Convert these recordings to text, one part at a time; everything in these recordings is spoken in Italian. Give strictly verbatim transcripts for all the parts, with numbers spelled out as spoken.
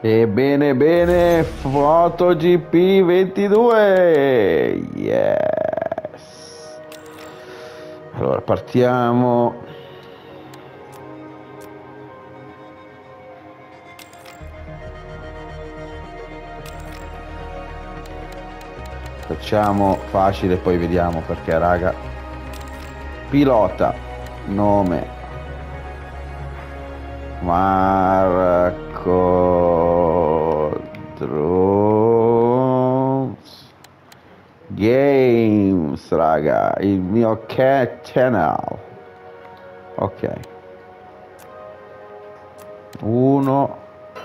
Ebbene, bene, MotoGP ventidue. Yes. Allora, partiamo. Facciamo facile, poi vediamo perché, raga. Pilota, nome Marco Drums Games, raga, il mio cat channel. Ok, uno,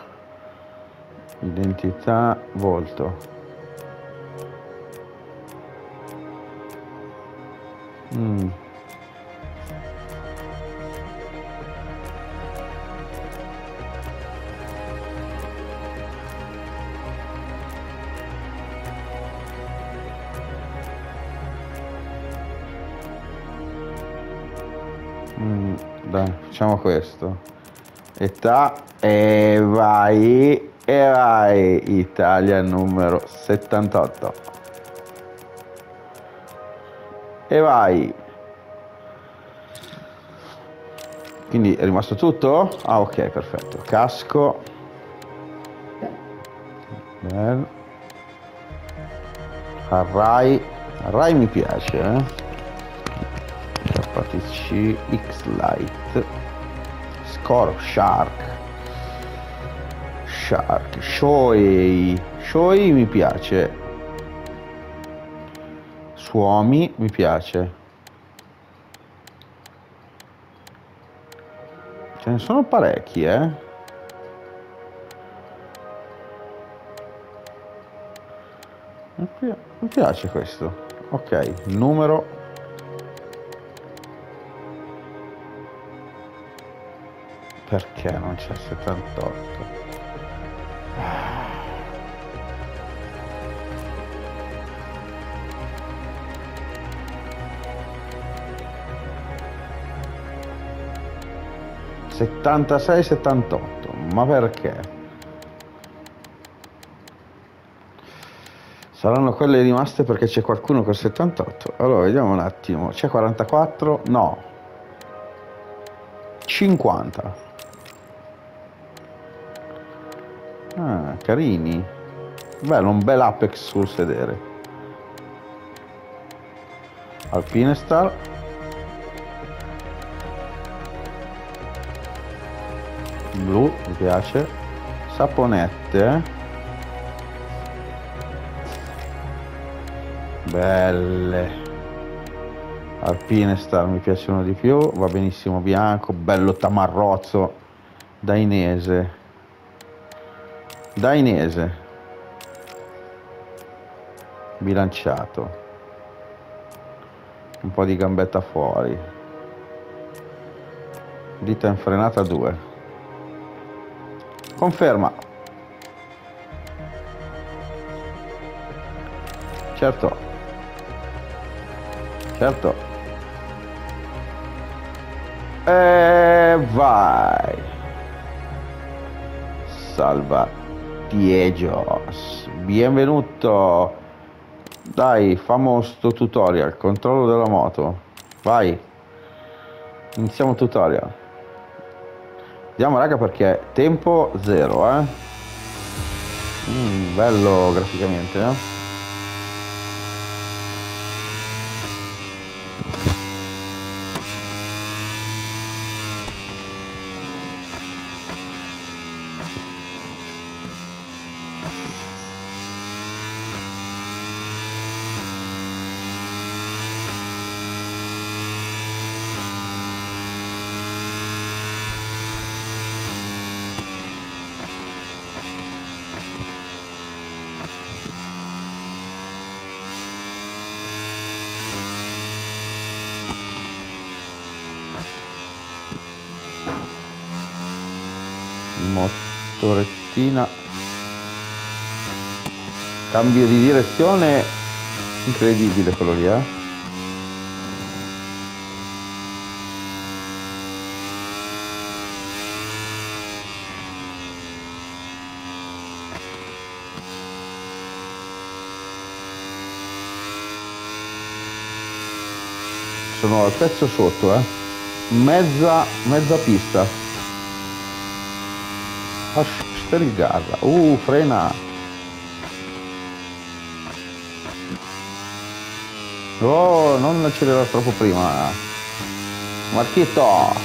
identità, volto. Mm. Mm, dai, facciamo questo. Età e vai, e vai, Italia numero settantotto. E vai. Quindi è rimasto tutto? Ah, ok, perfetto. Casco. Bello. Arrai. Arrai mi piace, eh. K T C X-Lite. Score Shark. Shark. Shoei. Shoei mi piace. Suomi mi piace. Ce ne sono parecchi, eh. Mi pi- mi piace questo. Ok, numero. Perché non c'è settantotto? settantasei settantotto, ma perché? Saranno quelle rimaste perché c'è qualcuno con settantotto. Allora vediamo un attimo. C'è quarantaquattro? No. cinquanta. Ah, carini. Bello, un bel Apex sul sedere. Alpinestar. Blu, mi piace. Saponette. Belle. Alpinestar mi piacciono di più. Va benissimo bianco. Bello tamarrozzo. Dainese. Dainese. Bilanciato. Un po' di gambetta fuori. Dita infrenata due. Conferma. Certo. Certo. E vai. Salva Diegos. Benvenuto. Dai, famo sto tutorial. Controllo della moto. Vai. Iniziamo tutorial. Vediamo, raga, perché tempo zero, eh. Mm, bello graficamente, eh. Motorettina, cambio di direzione incredibile quello lì, eh. sono al pezzo sotto, eh. Mezza, mezza pista. Stelgarda. Uh, frena. Oh, non accelerare troppo prima. Marchito.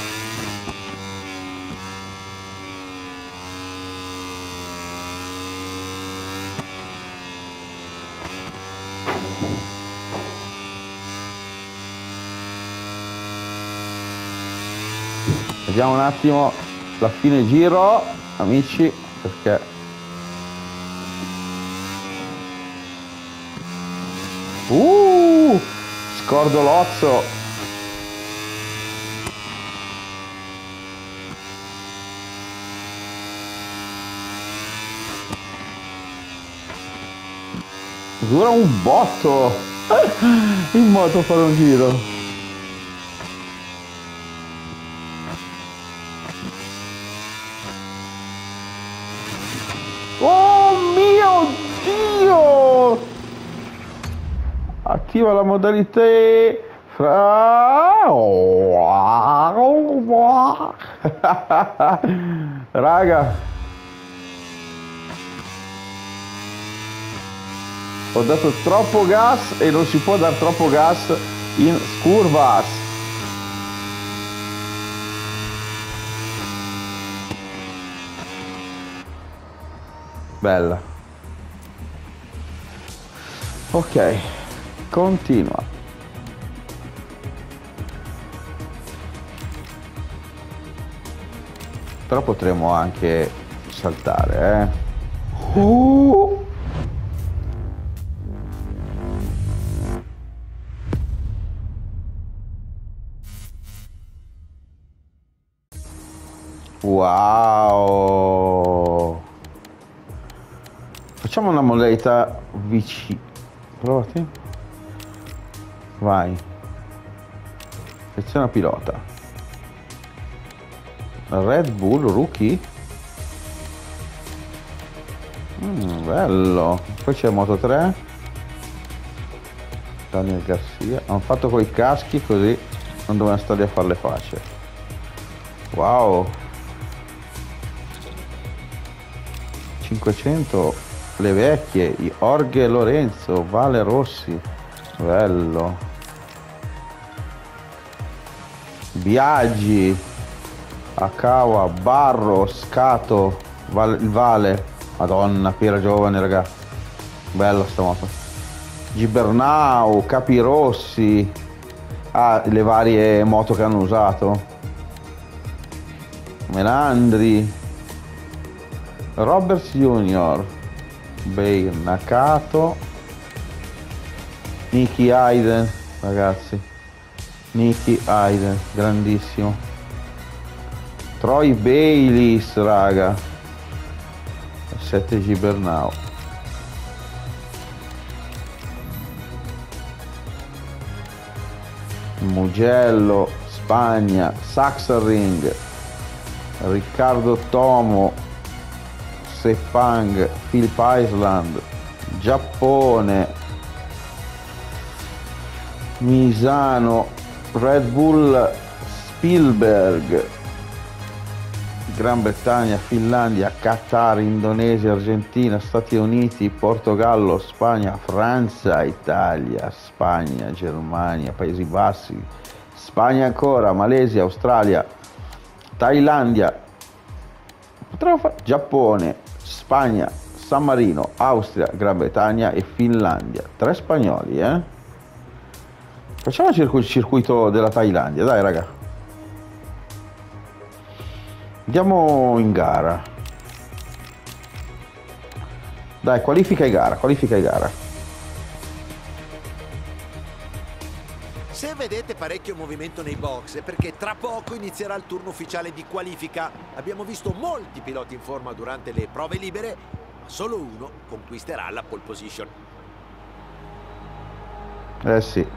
Vediamo un attimo la fine giro, amici, perché uh, scordolozzo. Dura un botto in moto fare un giro. Attiva la modalità fra... Raga, ho dato troppo gas e non si può dare troppo gas in curvas. Bella. Ok, continua. Però potremo anche saltare, eh. Uh! Wow! Facciamo una modalità vicina. Provati. Vai. Seleziona pilota. Red Bull Rookie. Mm, bello. Poi c'è Moto tre. Daniel Garcia. Hanno fatto coi caschi così non dobbiamo stare a fare le facce. Wow. cinquecento le vecchie, Jorge Lorenzo, Vale Rossi, bello. Biaggi, Akawa, Barro, Scato, Vale, il Vale, Madonna, qui era giovane, raga, bella sta moto. Gibernau, Capirossi, ah, le varie moto che hanno usato. Melandri, Roberts Junior, Bair, Nakato, Nicky Hayden, ragazzi, Nicky Hayden, grandissimo. Troy Bayliss, raga, sette Gibernau. Mugello, Spagna, Sachsenring, Riccardo Tomo, Sepang, Philip Island, Giappone, Misano, Red Bull Spielberg, Gran Bretagna, Finlandia, Qatar, Indonesia, Argentina, Stati Uniti, Portogallo, Spagna, Francia, Italia, Spagna, Germania, Paesi Bassi, Spagna ancora, Malesia, Australia, Thailandia, potremmo fare Giappone, Spagna, San Marino, Austria, Gran Bretagna e Finlandia. Tre spagnoli, eh? Facciamo il circuito della Thailandia, dai raga. Andiamo in gara. Dai, qualifica e gara, qualifica e gara. Se vedete parecchio movimento nei box è perché tra poco inizierà il turno ufficiale di qualifica. Abbiamo visto molti piloti in forma durante le prove libere, ma solo uno conquisterà la pole position. Eh sì.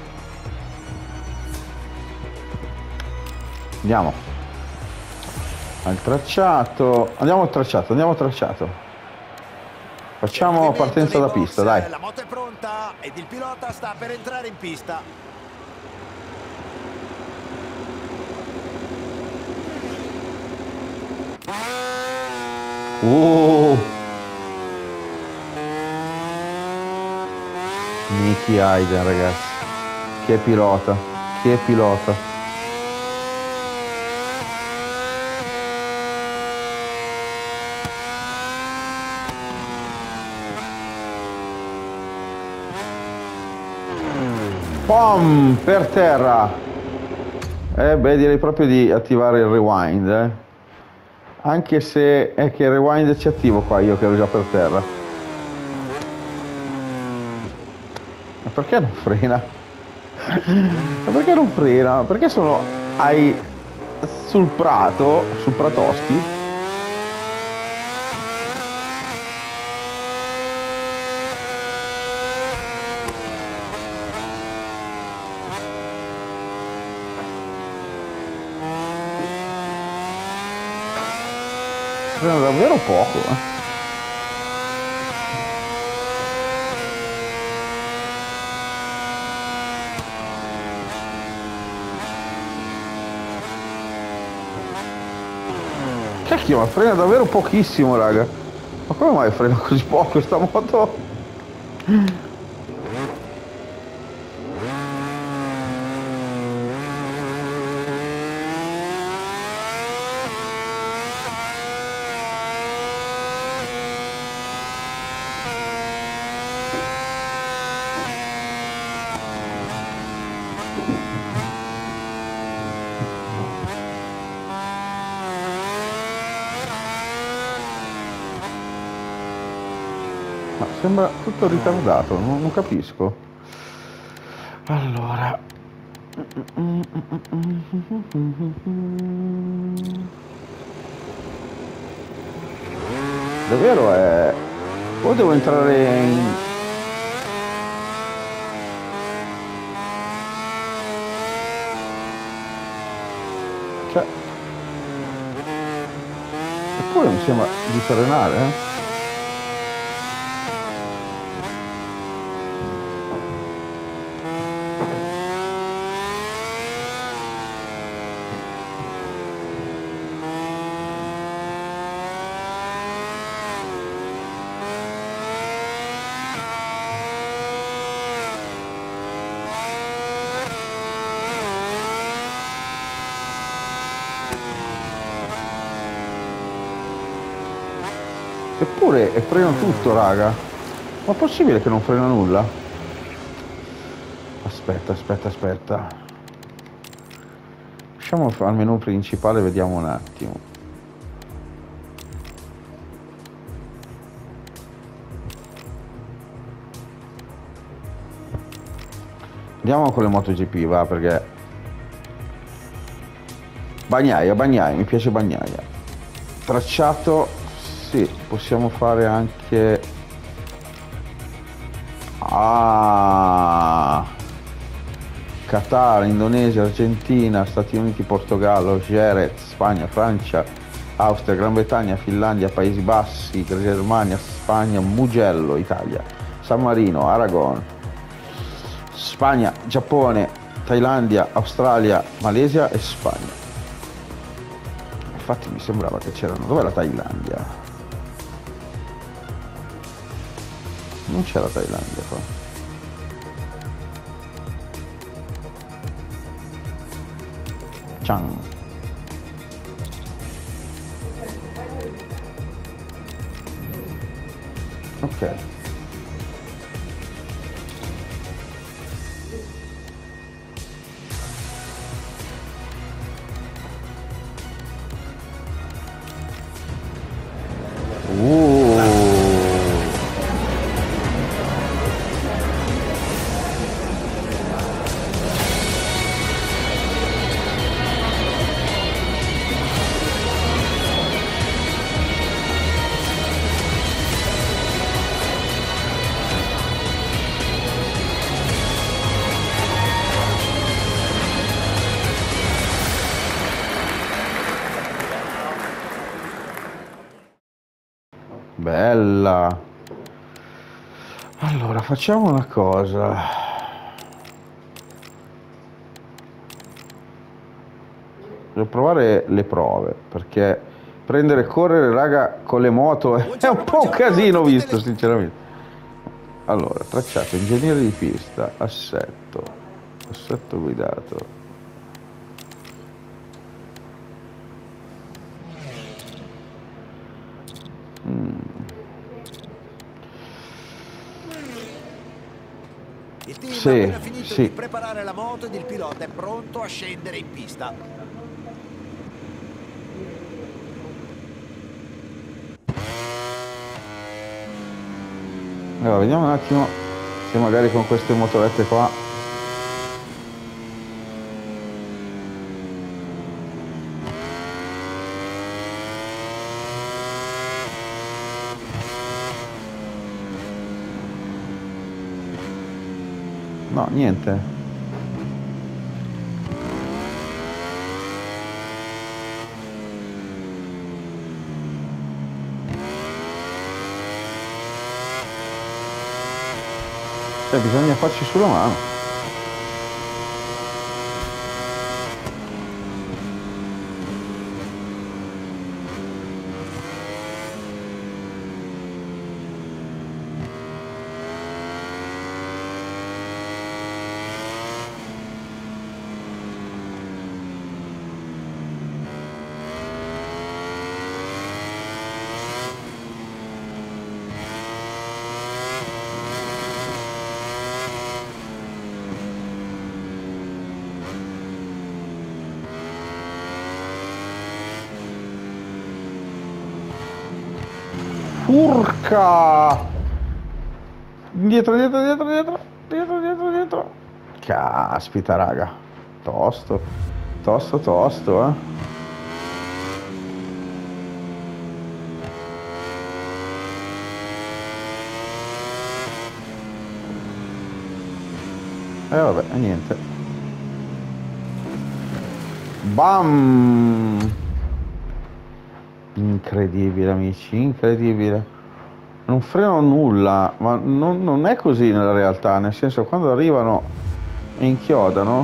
Andiamo. al tracciato. Andiamo al tracciato, andiamo al tracciato. Facciamo partenza da pista, dai. La moto è pronta ed il pilota sta per entrare in pista. Uh. Nicky Hayden, ragazzi. Che pilota, che pilota. Pom, per terra. Eh beh, direi proprio di attivare il rewind, eh. Anche se è che il rewind ci attivo qua, io che ero già per terra. Ma perché non frena? Ma perché non frena? Perché sono ai sul prato, sul Pratoschi? Frena davvero poco, eh. Cacchio, ma frena davvero pochissimo, raga. Ma come mai frena così poco questa moto? Ma sembra tutto ritardato, non, non capisco. Allora. Davvero è... O devo entrare in... Cioè... Eppure mi sembra di frenare, eh? Eppure è freno tutto, raga. Ma è possibile che non frena nulla? Aspetta, aspetta, aspetta. Usciamo al menu principale e vediamo un attimo. Andiamo con le MotoGP, va, perché... Bagnaia, bagnaia, mi piace bagnaia. Tracciato... Sì, possiamo fare anche... Ah, Qatar, Indonesia, Argentina, Stati Uniti, Portogallo, Jerez, Spagna, Francia, Austria, Gran Bretagna, Finlandia, Paesi Bassi, Germania, Spagna, Mugello, Italia, San Marino, Aragon, Spagna, Giappone, Thailandia, Australia, Malesia e Spagna. Infatti mi sembrava che c'erano... Dov'è la Thailandia? Non c'è la Thailandia qua. Chang. Ok. Uh. Bella. Allora, facciamo una cosa. Devo provare le prove, perché prendere e correre, raga, con le moto è Buongiorno, un po' un buongiorno a casino tutti i visto, tele... sinceramente. Allora, tracciato, ingegnere di pista, assetto, assetto guidato. Il team ha Sì, appena finito di sì. preparare la moto ed il pilota è pronto a scendere in pista. Allora, vediamo un attimo se magari con queste motorette qua. No, niente. Cioè, bisogna farci sulla mano. Urca! Dietro, dietro, dietro, dietro, dietro, dietro, dietro. Caspita, raga. Tosto, tosto, tosto, eh. E eh, vabbè, niente. Bam! Incredibile, amici, incredibile. Non freno nulla, ma non, non è così nella realtà, nel senso quando arrivano e inchiodano.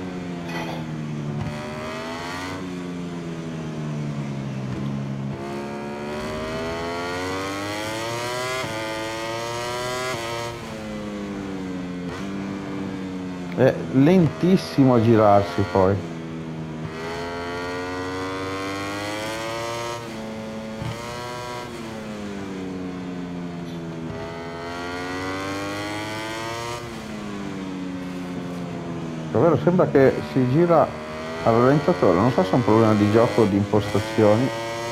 È lentissimo a girarsi poi. Davvero sembra che si gira al rallentatore, non so se è un problema di gioco o di impostazioni.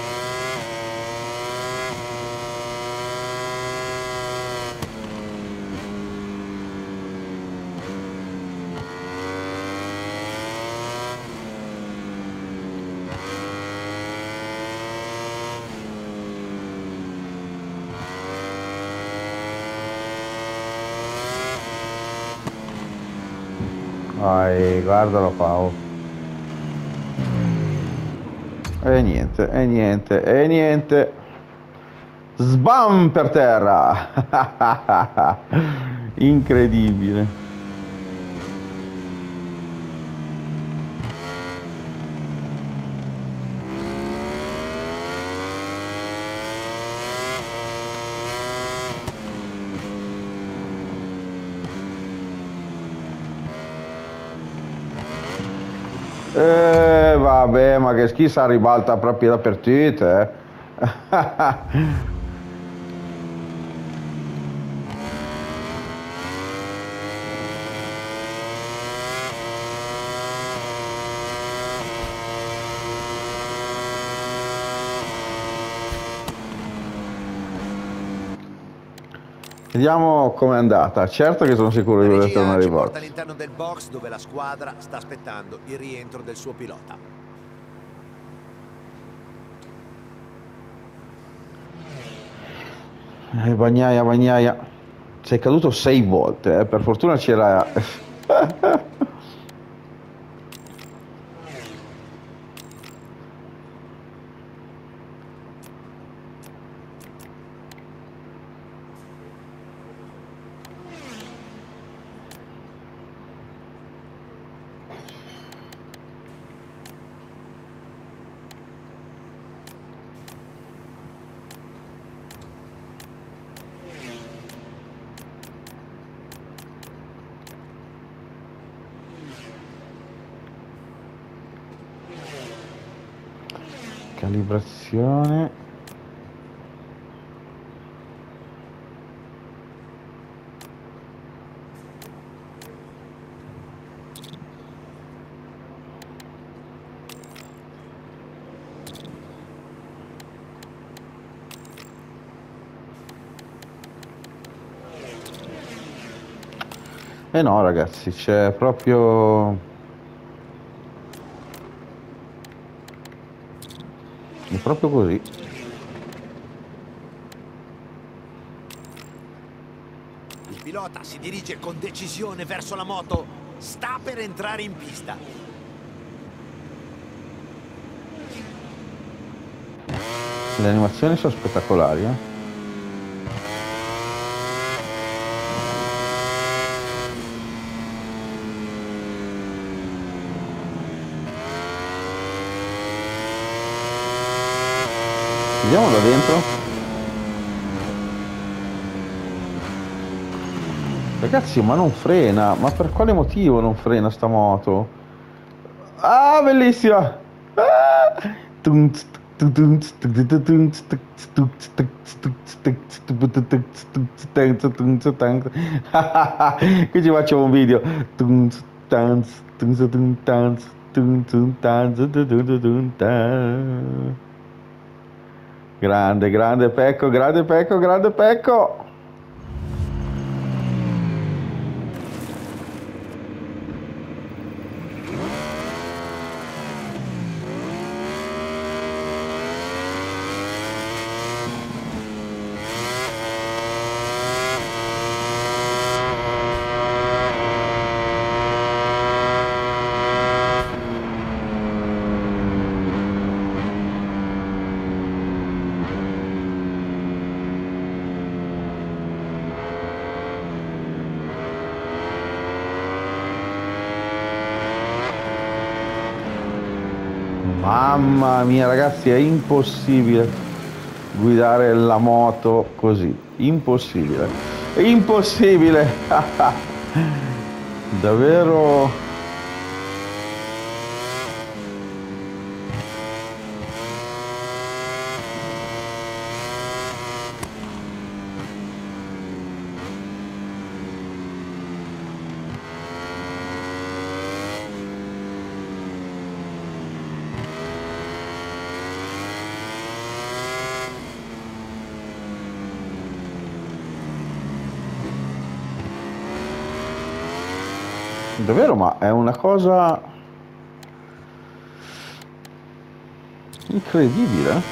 Vai, guardalo Paolo. E niente, e niente, e niente. Sbam per terra. Incredibile. Eh, vabbè, ma che schifo, ribalta proprio dappertutto, eh. Vediamo com'è andata. Certo che sono sicuro La di voler regia tornare ci in porta box. all'interno del box dove la squadra sta aspettando il rientro del suo pilota. Eh, Bagnaia, Bagnaia. Sei caduto sei volte, eh. Per fortuna c'era. Calibrazione. Eh no ragazzi, c'è proprio... è proprio così. Il pilota si dirige con decisione verso la moto. Sta per entrare in pista. Le animazioni sono spettacolari, eh? Vediamo da dentro. Ragazzi, ma non frena. Ma per quale motivo non frena sta moto? Ah, bellissima! Ah! Qui ci facciamo un video. Grande, grande Pecco, grande Pecco, grande Pecco. Mamma mia ragazzi, è impossibile guidare la moto così, impossibile, impossibile, davvero. Davvero, ma è una cosa incredibile.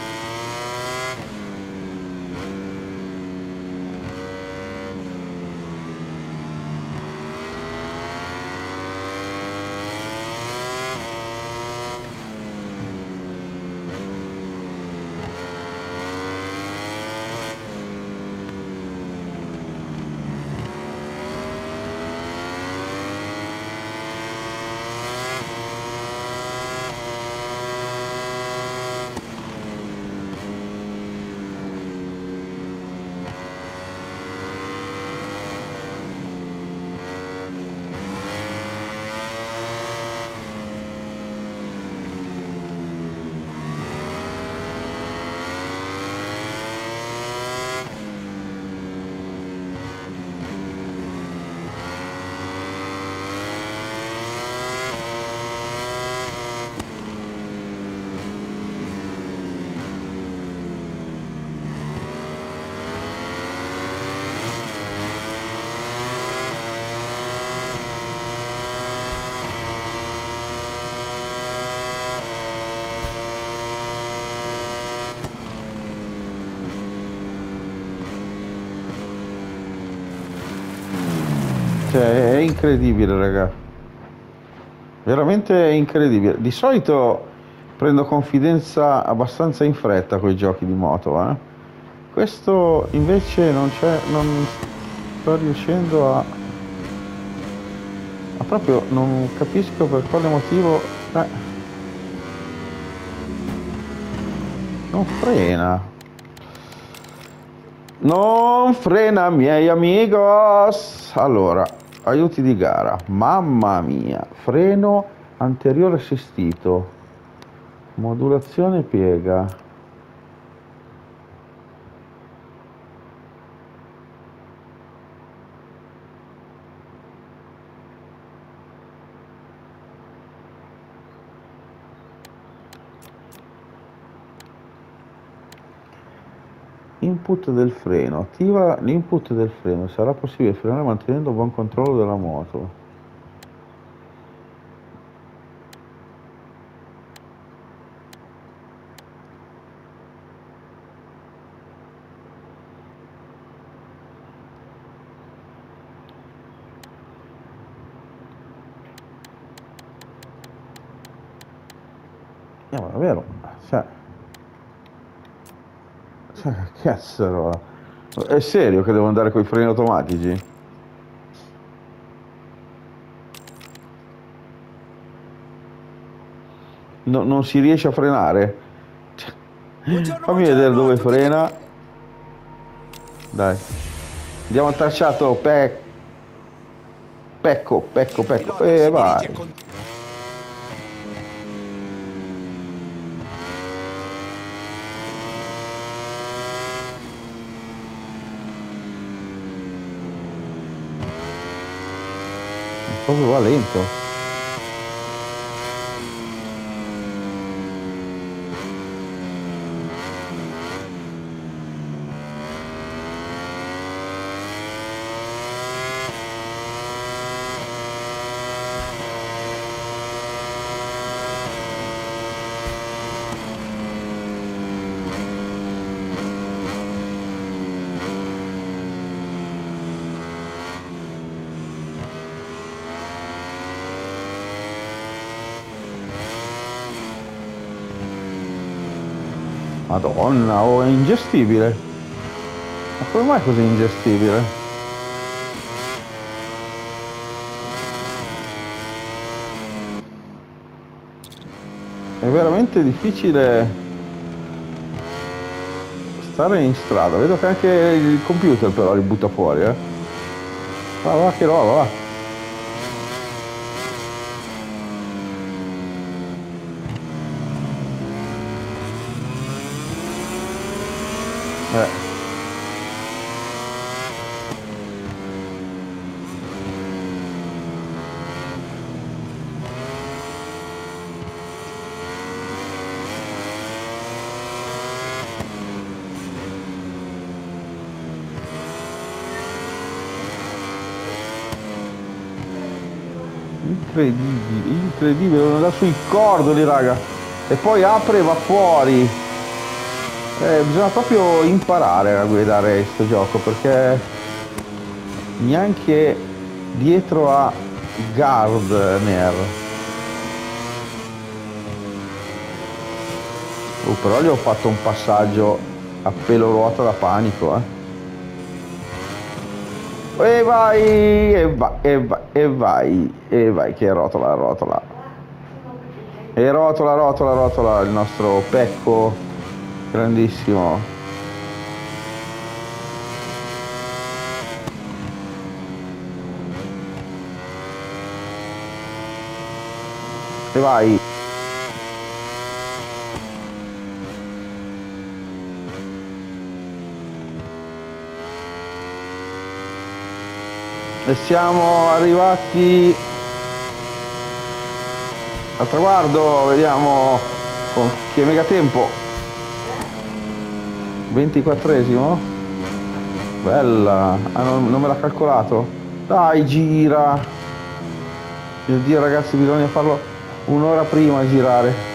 Cioè, è incredibile, raga. Veramente incredibile. Di solito prendo confidenza abbastanza in fretta con i giochi di moto, eh. Questo invece non c'è, non sto riuscendo a, a proprio non capisco per quale motivo, eh, non frena. Non frena, miei amigos. Allora, aiuti di gara, mamma mia, freno anteriore assistito, Modulazione piega. Input del freno. Attiva l'input del freno. Sarà possibile frenare mantenendo buon controllo della moto. Eh, ma è vero, cioè, cioè, cazzo, è serio che devo andare con i freni automatici? No, non si riesce a frenare? Cioè, Buongiorno, fammi vedere buongiorno a dove tutti. frena. Dai, andiamo al tracciato, pe... pecco, pecco, Il pecco, pilota e si vai. dirige con... Proprio va lento. Madonna, oh, è ingestibile. Ma come mai così ingestibile? È veramente difficile stare in strada. Vedo che anche il computer però li butta fuori, eh. Va, va, che roba, va. Eh. Incredibile, incredibile, devono andare sui cordoli, raga. E poi apre e va fuori. Eh, bisogna proprio imparare a guidare questo gioco, perché neanche dietro a Gardner. Oh, però gli ho fatto un passaggio a pelo ruota da panico, eh. E vai, e vai, e vai, e vai, e vai, che rotola, rotola. E rotola, rotola, rotola il nostro Pecco, grandissimo. E vai. E siamo arrivati al traguardo, vediamo con che mega tempo. ventiquattresimo. Bella. Ah, non, non me l'ha calcolato. Dai, gira. Mio Dio, ragazzi, bisogna farlo un'ora prima a girare.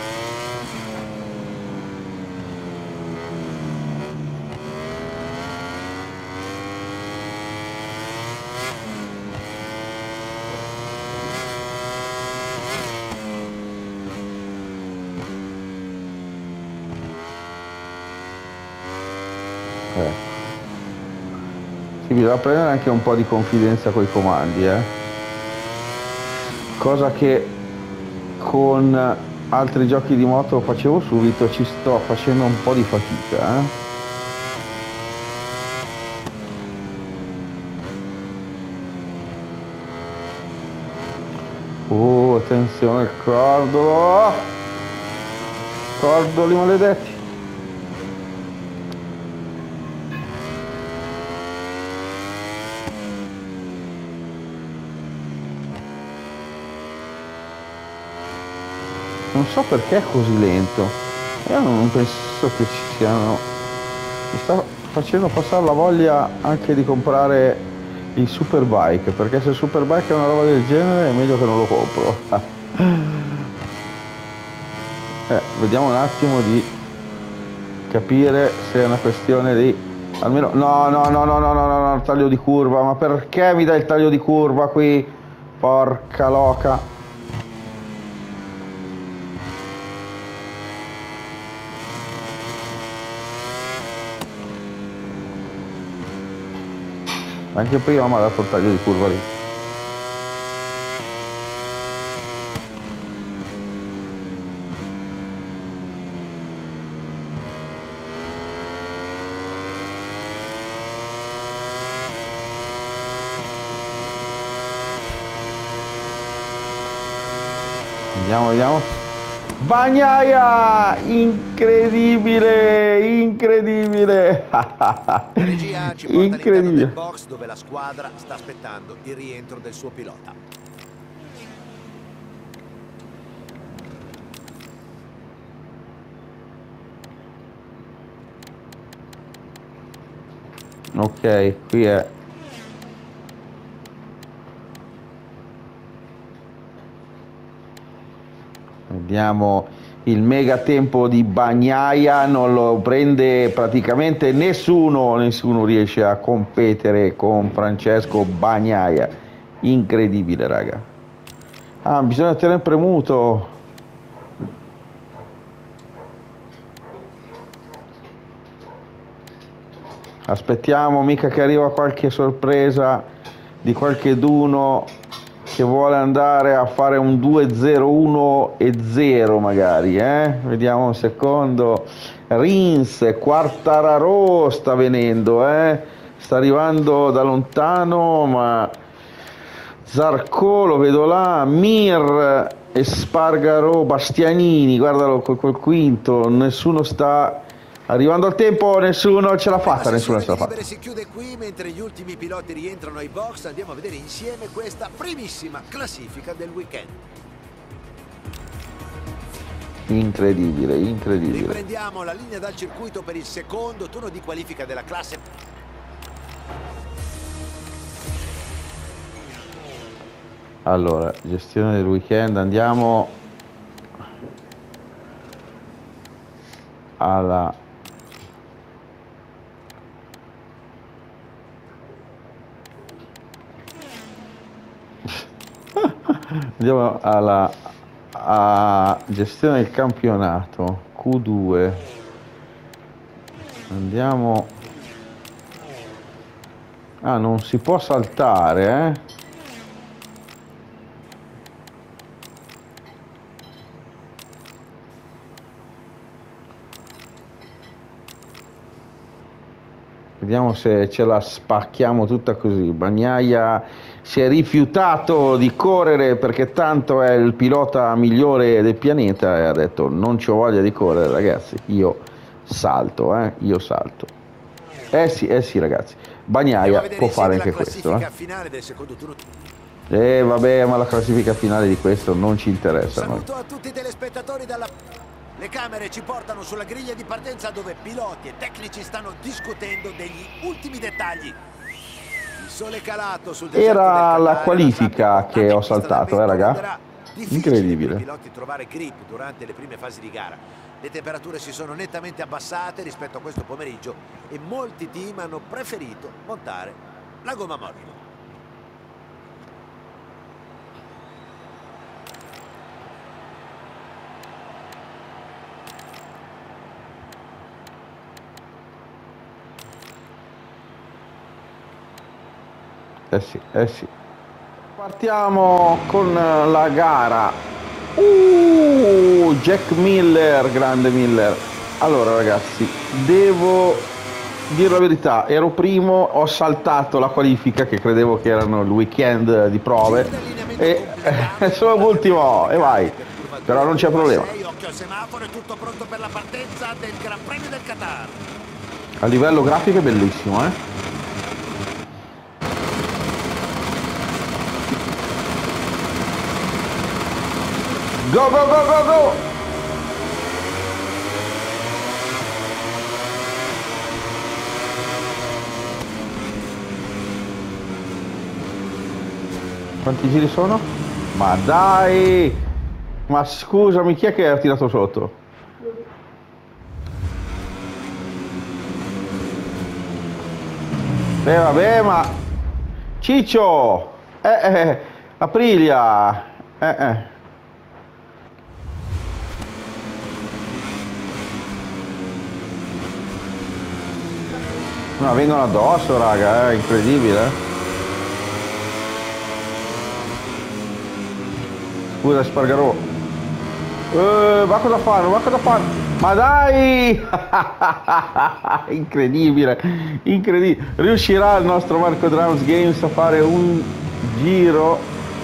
Ecco. Sì, bisogna prendere anche un po' di confidenza coi comandi, eh. Cosa che con altri giochi di moto facevo subito, ci sto facendo un po' di fatica, eh. Oh, attenzione al cordolo! cordoli maledetti. Non so perché è così lento. Io non penso che ci siano. Mi sta facendo passare la voglia anche di comprare il Superbike, perché se il Superbike è una roba del genere è meglio che non lo compro. eh, vediamo un attimo di capire se è una questione di almeno no no no no no no no no taglio di curva. Ma perché mi dai il taglio di curva qui? Porca loca. Anche prima mi ha dato il taglio di curva lì. Vediamo, vediamo. Bagnaia! Incredibile! Incredibile! La regia ci porta all'interno del box dove la squadra sta aspettando il rientro del suo pilota. Ok, qui è. Vediamo il mega tempo di Bagnaia, non lo prende praticamente nessuno, nessuno riesce a competere con Francesco Bagnaia. Incredibile, raga. Ah, bisogna tenere premuto. Aspettiamo, mica che arriva qualche sorpresa di qualcheduno che vuole andare a fare un due zero uno e zero magari, eh? Vediamo un secondo. Rins, Quartararo sta venendo, eh? Sta arrivando da lontano, ma Zarco lo vedo là, Mir, Espargaro, Bastianini, guardalo col, col quinto, nessuno sta arrivando al tempo, nessuno ce l'ha fatta, nessuno ce l'ha fatta. Si chiude qui mentre gli ultimi piloti rientrano ai box. Andiamo a vedere insieme questa primissima classifica del weekend. Incredibile, incredibile. Riprendiamo la linea dal circuito per il secondo turno di qualifica della classe. Allora, gestione del weekend, andiamo alla andiamo alla a gestione del campionato Q due. Andiamo. Ah, non si può saltare, eh? Vediamo se ce la spacchiamo tutta così. Bagnaia si è rifiutato di correre perché tanto è il pilota migliore del pianeta e ha detto non c'ho voglia di correre, ragazzi, io salto, eh? Io salto. Eh sì, eh sì ragazzi, Bagnaia può fare anche questo. Eh? Finale del secondo turno. Eh vabbè, ma la classifica finale di questo non ci interessa. Saluto a tutti i telespettatori dalla... Le camere ci portano sulla griglia di partenza dove piloti e tecnici stanno discutendo degli ultimi dettagli. Il sole calato sul deserto Era del Qatar, la qualifica che ho saltato, eh raga. Incredibile. I piloti trovare grip durante le prime fasi di gara. Le temperature si sono nettamente abbassate rispetto a questo pomeriggio e molti team hanno preferito montare la gomma morbida. Eh sì, eh sì. Partiamo con la gara. Uh, Jack Miller, grande Miller. Allora ragazzi, devo dire la verità, ero primo, ho saltato la qualifica che credevo che erano il weekend di prove e eh, sono ultimo e vai. Però non c'è problema. occhio al semaforo, è tutto pronto per la partenza del Gran Premio del Qatar. A livello grafico è bellissimo, eh. Go, go, go, go, go! Quanti giri sono? Ma dai! Ma scusami, chi è che ha tirato sotto? Eh vabbè, ma... Ciccio! Eh, eh, Aprilia! Eh, eh. No, vengono addosso, raga, è incredibile. Scusa, Spargarò. Eh, ma cosa fanno? Ma cosa fanno? Ma dai! Incredibile, incredibile. Riuscirà il nostro Marco Drums Games a fare un giro?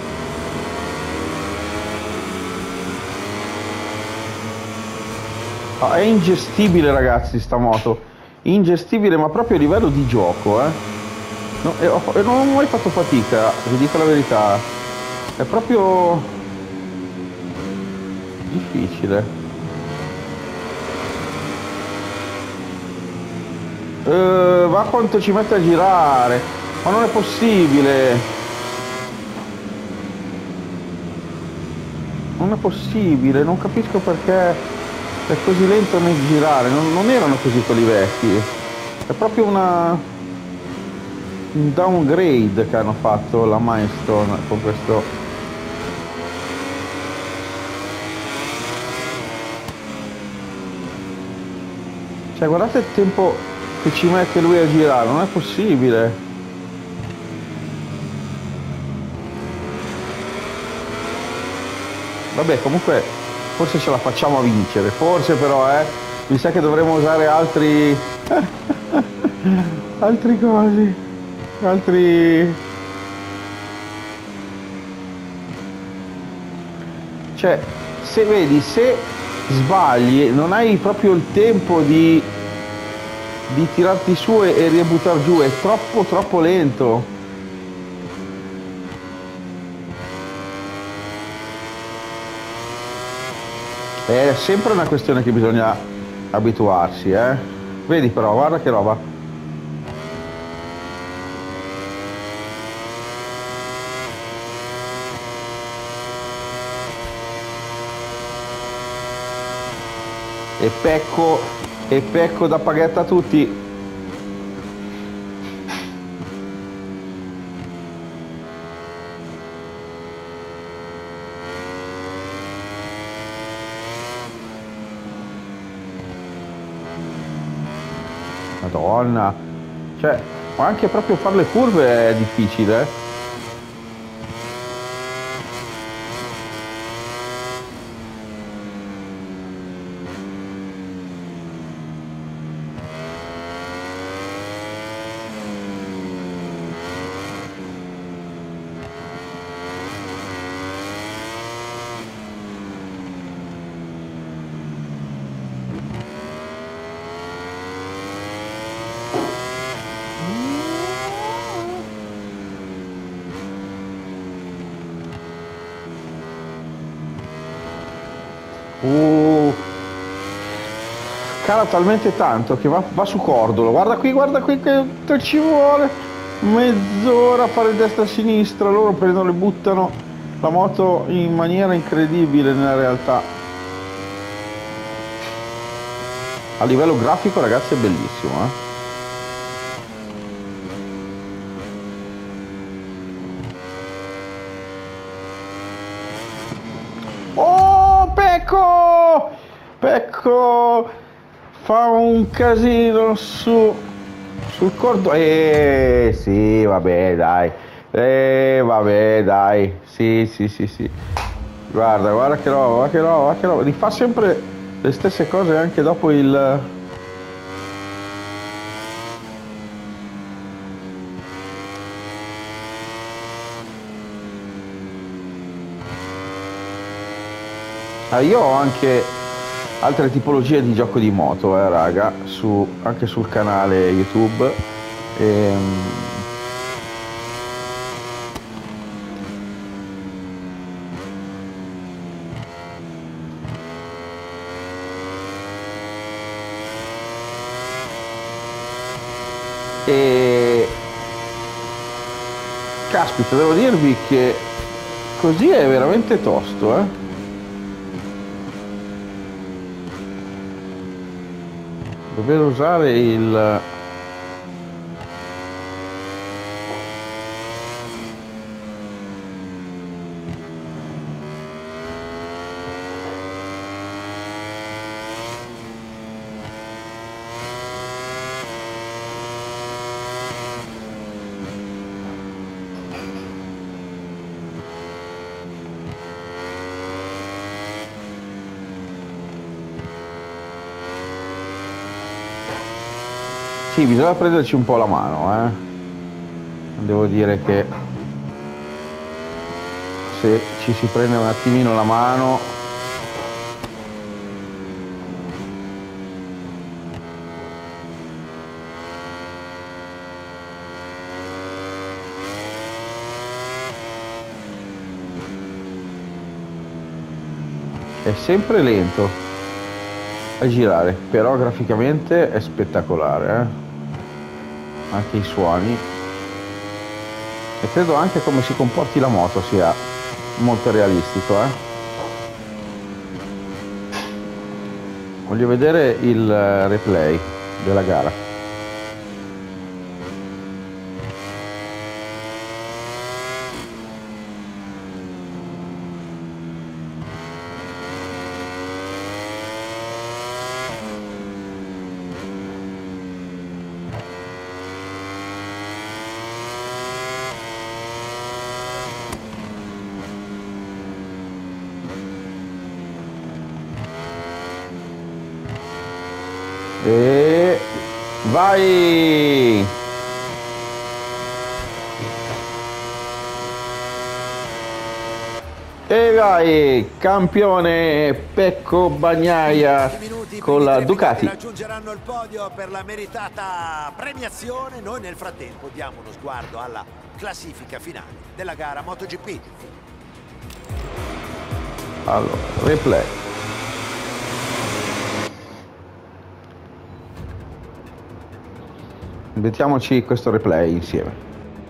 Oh, è ingestibile, ragazzi, sta moto. Ingestibile, ma proprio a livello di gioco, eh. No, e ho, e non ho mai fatto fatica, vi dico la verità. È proprio difficile. Uh, ma quanto ci mette a girare? Ma non è possibile! Non è possibile, non capisco perché è così lento nel girare, non, non erano così quelli vecchi. È proprio una un downgrade che hanno fatto la Milestone con questo. Cioè, guardate il tempo che ci mette lui a girare, non è possibile. Vabbè, comunque forse ce la facciamo a vincere, forse però, eh. Mi sa che dovremo usare altri altri cosi, altri, cioè, se vedi, se sbagli non hai proprio il tempo di di tirarti su e, e ributtare giù, è troppo troppo lento. È sempre una questione che bisogna abituarsi, eh. Vedi però, guarda che roba. E pecco, e pecco da paghetta a tutti. Madonna, cioè, anche proprio fare le curve è difficile. Uh, cala talmente tanto che va, va su cordolo. Guarda qui, guarda qui che ci vuole mezz'ora a fare destra e sinistra. Loro prendono e buttano la moto in maniera incredibile nella realtà. A livello grafico, ragazzi, è bellissimo, eh. Pecco! Pecco fa un casino su sul cordo. Eh sì, vabbè, dai. Eh vabbè, dai. Sì, sì, sì, sì. Guarda, guarda che roba, guarda che roba, guarda che roba. Rifà sempre le stesse cose anche dopo il Ah, io ho anche altre tipologie di gioco di moto, eh, raga, su, anche sul canale YouTube. Ehm... E caspita, devo dirvi che così è veramente tosto, eh. Dover usare il sì, bisogna prenderci un po' la mano, eh. Devo dire che se ci si prende un attimino la mano è sempre lento a girare, però graficamente è spettacolare, eh. Anche i suoni e credo anche come si comporti la moto sia molto realistico, eh. Voglio vedere il replay della gara. E vai! E vai, campione Pecco Bagnaia con la Ducati. Raggiungeranno il podio per la meritata premiazione. Noi nel frattempo diamo uno sguardo alla classifica finale della gara MotoGP. Allora, replay. Mettiamoci questo replay insieme.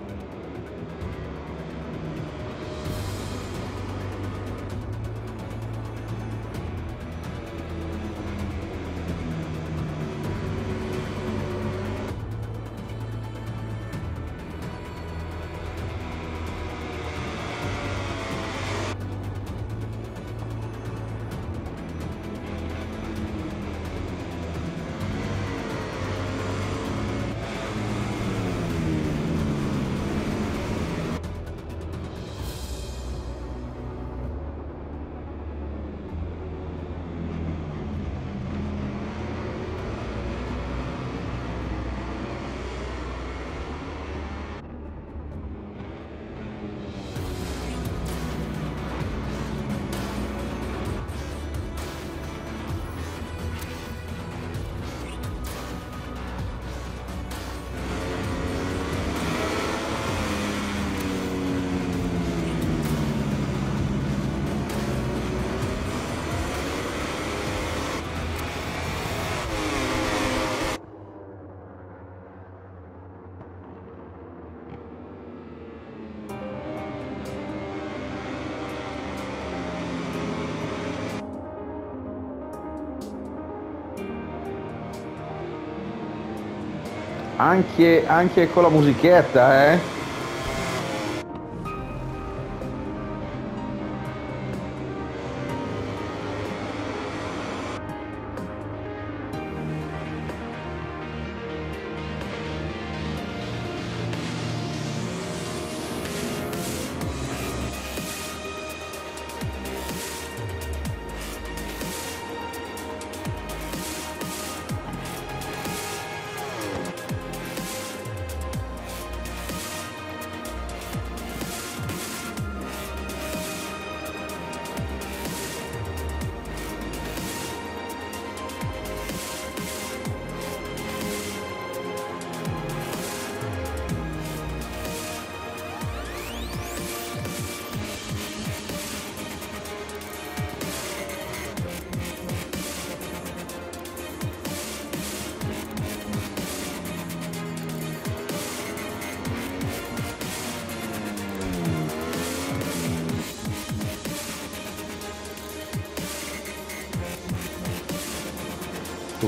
Anche, anche con la musichetta, eh?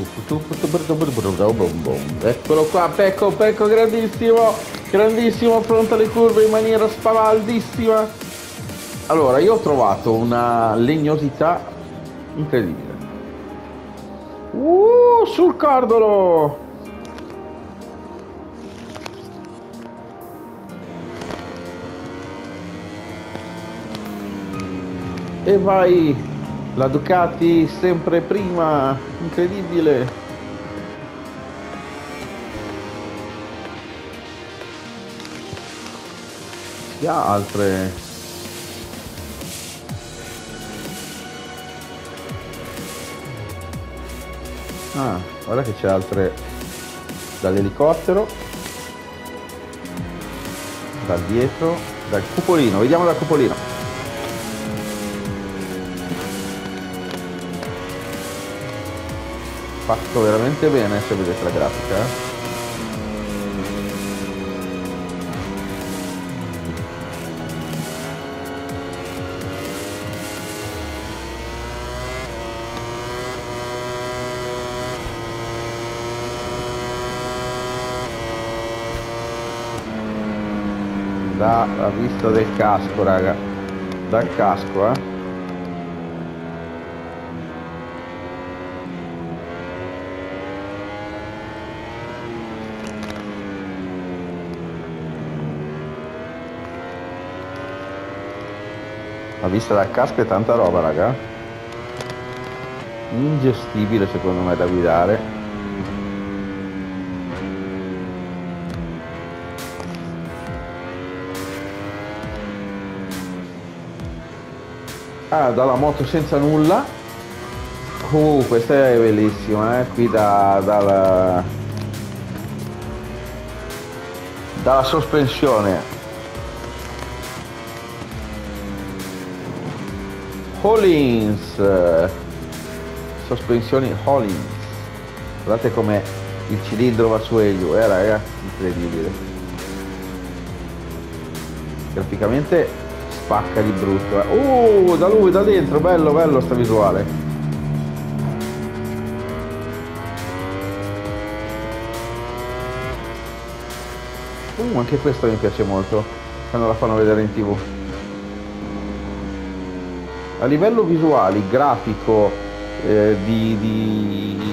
Eccolo qua, Pecco, Pecco grandissimo, grandissimo, affronta le curve in maniera spavaldissima. Allora, io ho trovato una legnosità incredibile. Uh, sul cordolo! E vai, la Ducati sempre prima, incredibile. Chi ha altre? Ah, guarda che c'è altre dall'elicottero, dal dietro, dal cupolino, vediamo dal cupolino. Fatto veramente bene, se vedete la grafica, eh? Da la vista del casco, raga, dal casco, eh? La vista dal casco è tanta roba, raga. Ingestibile secondo me da guidare. Ah, dalla moto senza nulla. Uh, questa è bellissima, eh? Qui da, dalla, dalla sospensione. Hollins, sospensioni Hollins, guardate come il cilindro va su e giù, eh raga, incredibile, graficamente spacca di brutto, eh. Uh, da lui, da dentro, bello bello sta visuale. Uh, anche questo mi piace molto quando la fanno vedere in tv. A livello visuali, grafico, eh, di, di,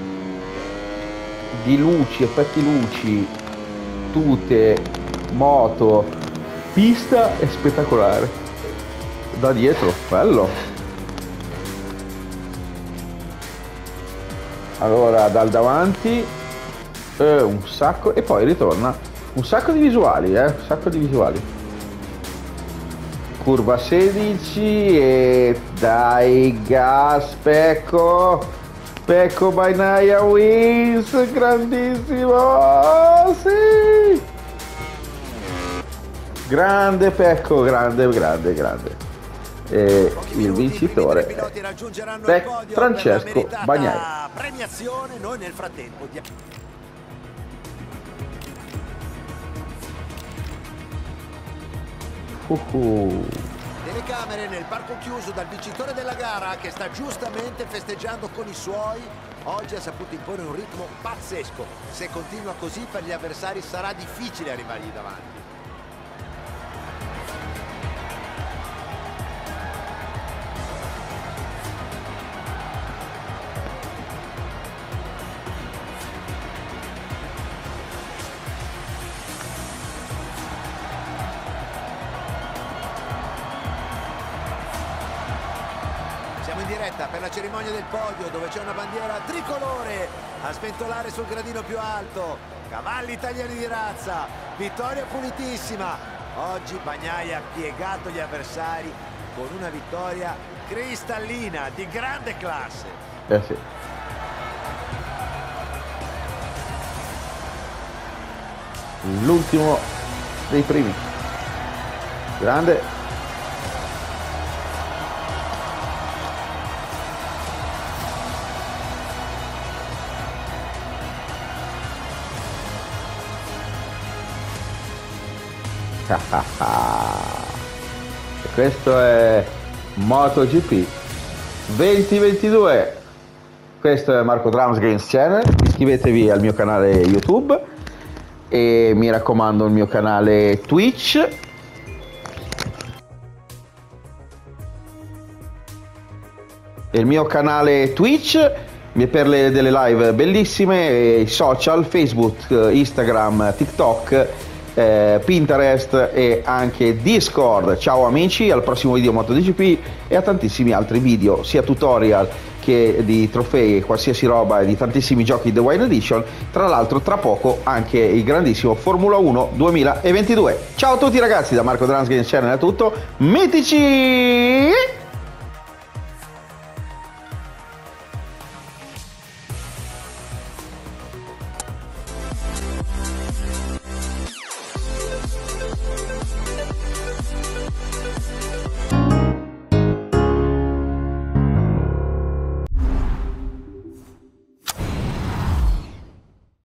di luci, effetti luci, tute, moto, pista è spettacolare. Da dietro, bello. Allora, dal davanti, eh, un sacco, e poi ritorna un sacco di visuali, eh, un sacco di visuali. Curva sedici e dai gas, Pecco, Pecco Bagnaia wins, grandissimo, oh, sì, grande Pecco, grande, grande, grande. E il vincitore è Francesco Bagnaia. Premiazione, noi nel frattempo Uh-huh. Telecamere nel parco chiuso dal vincitore della gara che sta giustamente festeggiando con i suoi. Oggi ha saputo imporre un ritmo pazzesco. Se continua così per gli avversari sarà difficile arrivargli davanti. Siamo in diretta per la cerimonia del podio dove c'è una bandiera tricolore a sventolare sul gradino più alto. Cavalli italiani di razza, vittoria pulitissima. Oggi Bagnaia ha piegato gli avversari con una vittoria cristallina di grande classe. Eh sì. L'ultimo dei primi. Grande. E questo è MotoGP duemilaventidue. Questo è Marco Drums Games Channel, iscrivetevi al mio canale YouTube e mi raccomando il mio canale Twitch. Il mio canale Twitch per le, delle live bellissime, i social, Facebook, Instagram, TikTok, eh, Pinterest e anche Discord. Ciao amici, al prossimo video MotoGP e a tantissimi altri video, sia tutorial che di trofei, qualsiasi roba e di tantissimi giochi The Wine Edition. Tra l'altro tra poco anche il grandissimo Formula uno duemilaventidue. Ciao a tutti ragazzi, da Marco Drums Games Channel è tutto, mitici!